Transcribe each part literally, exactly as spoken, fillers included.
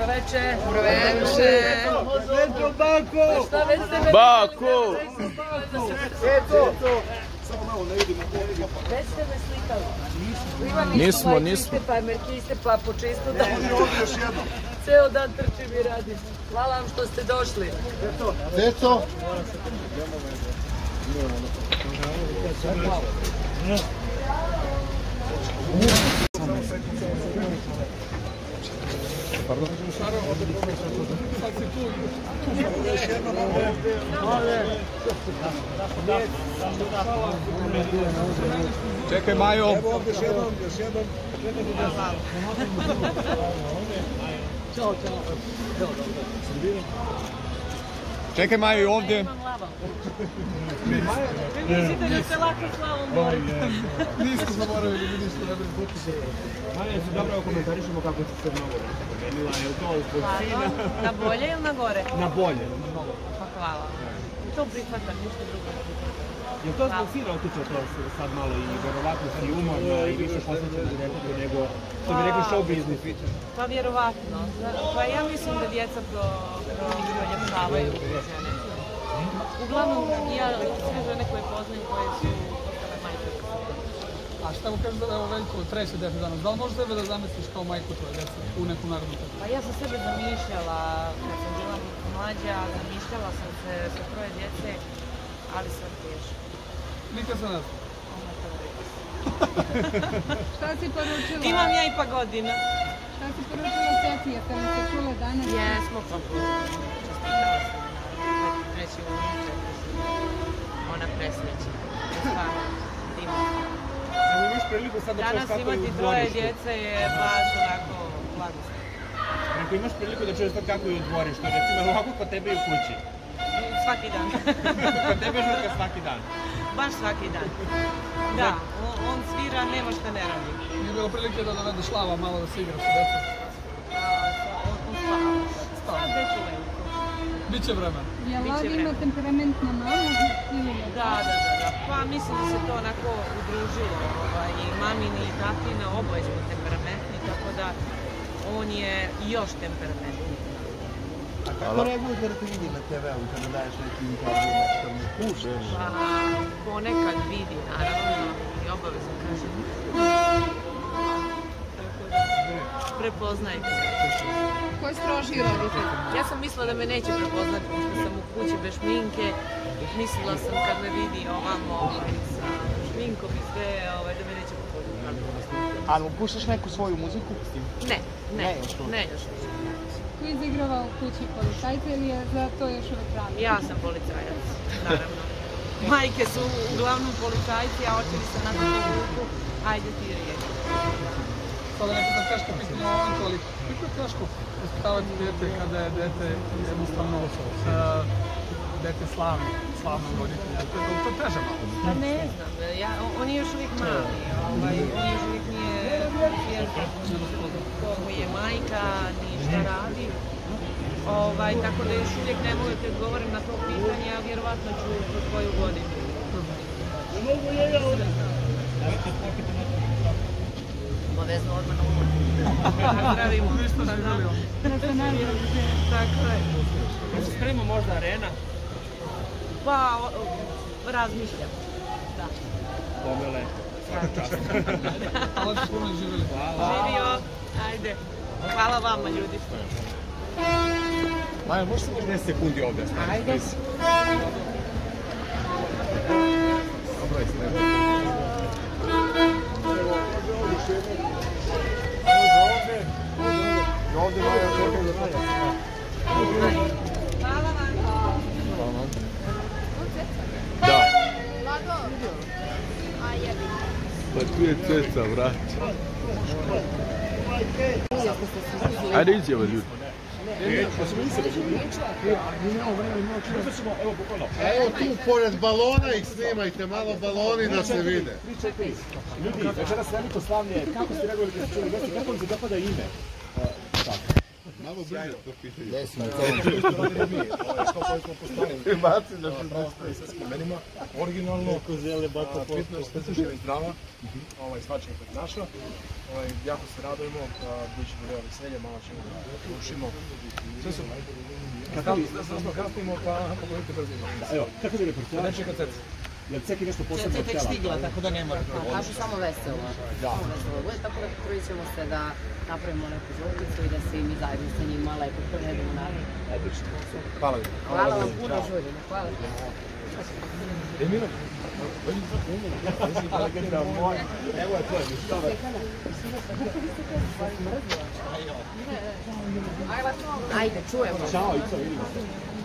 Dobro večer. Dobro večer. Večer, Bako. Šta već ste me... Bako. Eto. Već ste me slikali. Nismo, nismo. Pa merkiste, pa po čistu dan. Ceo dan trčim i radim. Hvala vam što ste došli. Eto. Pardon? Čekaj, Majo. Evo još jednom, još jednom. Ćao, čao. Čekaj, Majo, i ovdje. Vi mislite da se lako slavom bori. Nismo zaboravili, mi ništa ne bili potpise. Manje se dobro komentarišemo kako se se mnogo promenila, je li to zbog sina? Na bolje ili na gore? Na bolje. Pa hvala. To prihvatam, ništa drugo ne prihvatam. Je li to zbog sina otiče to sad malo i verovatno si umorna i više posvećena djetetu nego, što bi rekli, show business? Pa vjerovatno. Pa ja mislim da djeca proljepšavaju žene. Uglavnom, ja sve žene koje poznajem koje su postale majke. A šta mu kažeš da je ovo veliko treće dete danas? Da li možeš sebe da zamisliš kao majku tvoje djece u nekom narodnom tetu? Pa ja sam sebe zamišljala, kad sam bila mlađa, zamišljala sam se sa troje djece, ali sad teško. Nikad se ne znam. Šta si poručila? Imam ja i pa godina. Šta si poručila teti, jeste li se čule danas? Jesmo, pa čestitala sam na treći uliče. Ona presreća. Stvarno, divno. Imaš priliku sad da čuješ Danas kako je u imati troje dvorištu. djece je baš onako blagoslov. Ako imaš priliku da čuješ sad kako je u dvorištu, recimo ovako kod tebe i u kući. Svaki dan. Kod tebe žurka svaki dan. Baš svaki dan. Da, on, on svira, nema šta ne radi. Nije bilo prilike da dovedeš Lava malo da se igra sa djecom? On, on spava. Sad već u leku. Biće vremena. Je Biće Lav ima vremena. temperamentnu mamu ili ne? Da, da, da, da. Pa mislim da se to onako udružilo. Ovaj, i mamini i tatina, oboje smo temperamentni, tako da on je još temperamentniji. A kako reaguje kada te vidi na te veu, kada daješ neki intervju, nešto mu pušeš? Pa ponekad vidi, naravno, i obavezno kažem. Tako da prepoznajte. Ko je strožiji roditelj? Ja sam mislila da me neće prepoznati, pošto sam u kući bez šminke. Mislila sam kad me vidi ovamo ovaj, sa šminkom i sve, ovaj, da me neće prepoznati. Ali mu puštaš neku svoju muziku? Ne, ne, Ne, još uvijek. ne još uvijek. Ko izigrava u kući policajca ili je za to još uvijek rano? Ja sam policajac, naravno. Majke su uglavnom policajci, a očevi se na to vuku. Ajde ti riječi. Sada ne pitam teško pitanje o momentu, ali kako je teško uspitavati djete kada je djete jednostavno uh, djete slavno, slavnog roditelja? To je to teže malo. Pa ne znam, ja, on je još uvijek mali, ovaj, on još uvijek nije svjestan ko mu je majka, ni šta radi. Ovaj, tako da još uvijek ne mogu da odgovorim na to pitanje, a vjerovatno ću kroz koju godinu. Obavezno odmah na umor. Nazdravimo. Tako je. Možda spremimo možda arena? Pa, o, o, razmišljam. Da. Pomele. Svaka čast. Ali su puno živjeli. Živio. Ajde. Hvala vama, ljudi. Majo, možeš samo deset sekundi ovdje? Ajde. Dobro je snema. Ovdje Maja čekaj da to. Hvala vam. Da. Lago. A jebi. Pa tu je ceca, vrati. Ajde izjava ljudi. Evo tu pored balona ih snimajte, malo baloni da se vide. Ljudi, večeras veliko slavlje, kako ste reagovali kad ste čuli vesti, kako vam se dopada ime? Malo brže to pitanje. Desno, Što smo postavili na pravoslavnim svetskim imenima, originalno, pitno, specifična i zdrava, svačka je naša. Jako se radujemo, bit će do veselja, malo ćemo da ušimo. Sve su, da smo kasnimo, pa pogledajte brzimo. Evo, kako je repertoar? Ne čeka ceca. Jer Ceki nešto posebno htjela? Ceka je stigla, tako da ne mora. Kažu samo veselo. Samo veselo bude, tako da trudit ćemo se da napravimo neku žurkicu i da se i mi zajedno sa njima lepo provedemo naravno. Odlično. Hvala vam. Hvala vam puno, žurimo. Hvala. Emino? Evo je tvoje, šta da? Ajde, čujemo. Ćao, Ico, vidimo se.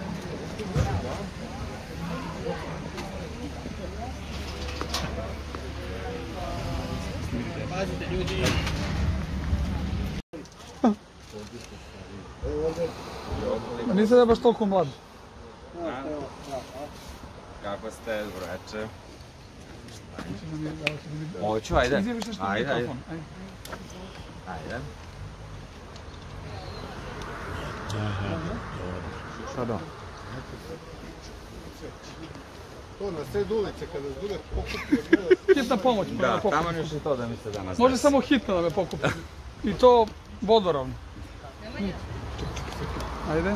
Pazite, ljudi. Nisam da baš toliko mlad. Kako ste, broječe? Hoću, ajde. Ajde, ajde. Ajde. Šta da? To na sred ulice, kada se bude pokupio... Hitna pomoć. Da, tamo još je to da mi se danas desi. Može samo hitno da me pokupi. I to vodoravno. Ajde.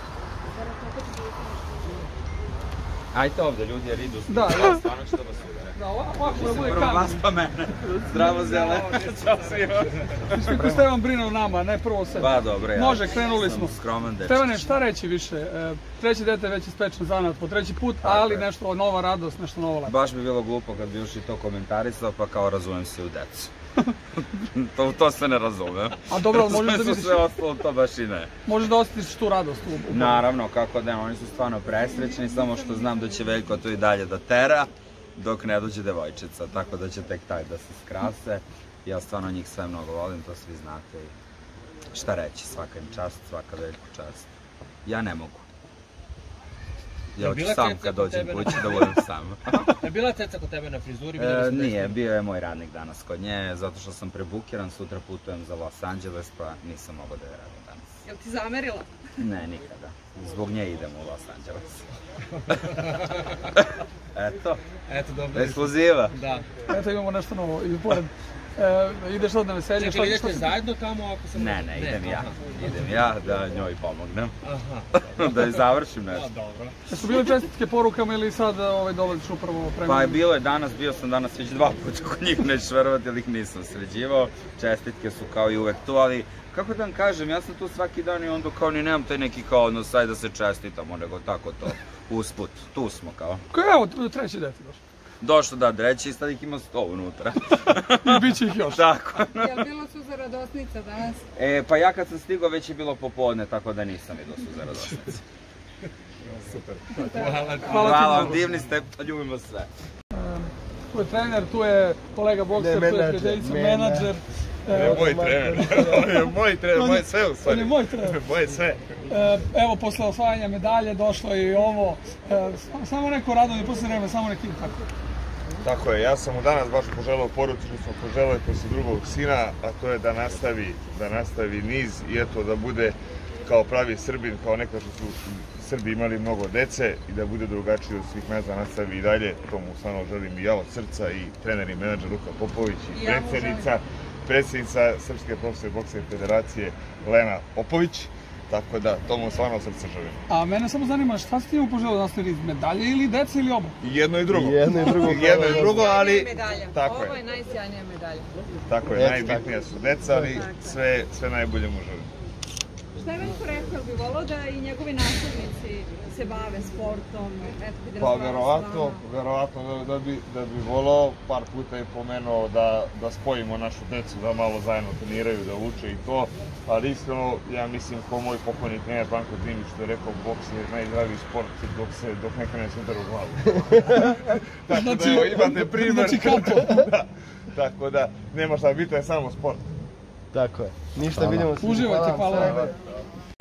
Ajte ovdje, ljudi, jer idu. Da, ja. Stvarno ću da vas udare. Da, ovako da bude prvo kamen. vas pa mene. Zdravo, zele. Ćao svima. Viš kako Stevan brine o nama, ne prvo sebe. Ba, dobro, ja. Može, krenuli smo. Skroman dečkić. Stevane, šta reći više? Treće dete već ispečen zanat po treći put, ali nešto nova radost, nešto novo lepo. Baš bi bilo glupo kad bi još i to komentarisao, pa kao razumem se u decu. to, to se ne razumem. A dobro, možeš da vidiš... Sve ostalo to baš i ne. Možeš da osjetiš tu radost u... u... Naravno, kako ne, oni su stvarno presrećni, samo što znam da će Veljko to i dalje da tera, dok ne dođe devojčica, tako da će tek taj da se skrase. Ja stvarno njih sve mnogo volim, to svi znate. Šta reći, svaka im čast, svaka Veljku čast. Ja ne mogu. Ja hoću sam kad dođem kući da budem sam. Je bila ceca kod tebe na frizuri? Nije, bio je moj radnik danas kod nje, zato što sam prebukiran, sutra putujem za Los Angeles, pa nisam mogao da je radim danas. Jel ti zamerila? Ne, nikada. Zbog nje idem u Los Angeles. Eto. Eto, dobro. Ekskluziva. Da. Eto, imamo nešto novo. I pored, ideš sad na veselje. Čekaj, idete zajedno tamo ako sam... Ne, ne, idem ja. Idem ja da njoj pomognem. Da joj završim nešto. Dobro. Jesu bili čestitke porukama ili sad dolaziš upravo prema... Pa je bilo je danas, bio sam danas već dva puta kod njih, nećeš verovati, ali ih nisam sređivao. Čestitke su kao i uvek tu, ali kako da vam kažem, ja sam tu svaki dan i onda kao ni nemam taj neki kao odnos, aj da se čestitamo, nego tako to, usput, tu smo kao. Kao evo, treći dete došlo. Došlo da treći i sad ih ima sto unutra. I bit će ih još. Tako. Jel bilo suza radosnica danas? E, pa ja kad sam stigao već je bilo popodne, tako da nisam vidio suza radosnice. Super. Hvala vam, divni ste, ljubimo sve. Tu je trener, tu je kolega bokser, tu je prijateljica, menadžer. Moj trener, moj trener, moje sve u stvari. On je moj trener. Moje sve. Evo, posle osvajanja medalje došlo je i ovo. Samo neko radovanje, posle vreme, samo neki tako. Tako je, ja sam mu danas baš poželao, poručili smo poželao posle drugog sina, a to je da nastavi, da nastavi niz i eto da bude kao pravi Srbin, kao nekad što su Srbi imali mnogo dece i da bude drugačiji od svih nas, da nastavi i dalje. To mu stvarno želim i ja od srca i trener i menadžer Luka Popović i predsjednica, predsjednica Srpske profesionalne bokserske federacije Lena Popović. Tako da, to mu stvarno srce želim. A mene samo zanima, šta ste mu poželio da nastavi niz? Medalje ili deca ili oba? I jedno i drugo. Jedno i drugo. Jedno i drugo, ali... Tako je. Ovo je najsjajnija medalja. Tako je, najbitnija su deca, ali sve najbolje mu želim. Šta je Veljko rekao, bi volao da i njegovi nastavnici se bave sportom? Pa verovatno, verovatno da bi volao, par puta je pomenuo da spojimo našu decu, da malo zajedno treniraju, da uče i to, ali iskreno, ja mislim, ko moj pokojni trener Branko Dimić što je rekao, boks je najzdraviji sport dok ne krene se udara u glavu. Tako da evo, imate primer. Znači kapo. Tako da, nema šta, bitno je samo sport. Tako je. Ništa, vidimo se. Uživajte, hvala vam.